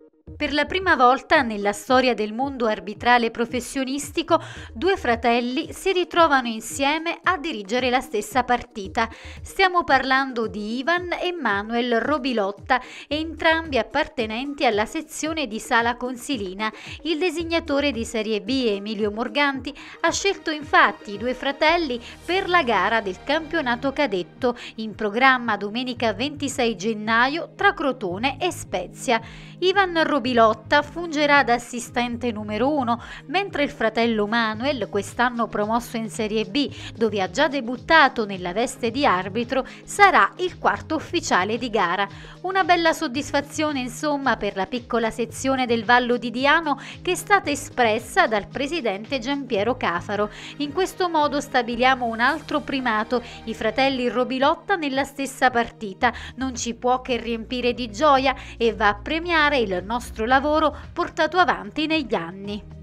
Per la prima volta nella storia del mondo arbitrale professionistico, due fratelli si ritrovano insieme a dirigere la stessa partita. Stiamo parlando di Ivan e Manuel Robilotta, entrambi appartenenti alla sezione di Sala Consilina. Il designatore di Serie B, Emilio Morganti, ha scelto infatti i due fratelli per la gara del campionato cadetto, in programma domenica 26 gennaio tra Crotone e Spezia. Ivan Robilotta fungerà da assistente numero 1, mentre il fratello Manuel, quest'anno promosso in Serie B, dove ha già debuttato nella veste di arbitro, sarà il quarto ufficiale di gara. Una bella soddisfazione, insomma, per la piccola sezione del Vallo di Diano, che è stata espressa dal presidente Giampiero Cafaro. In questo modo stabiliamo un altro primato, i fratelli Robilotta nella stessa partita. Non ci può che riempire di gioia e va a premiare il nostro lavoro portato avanti negli anni.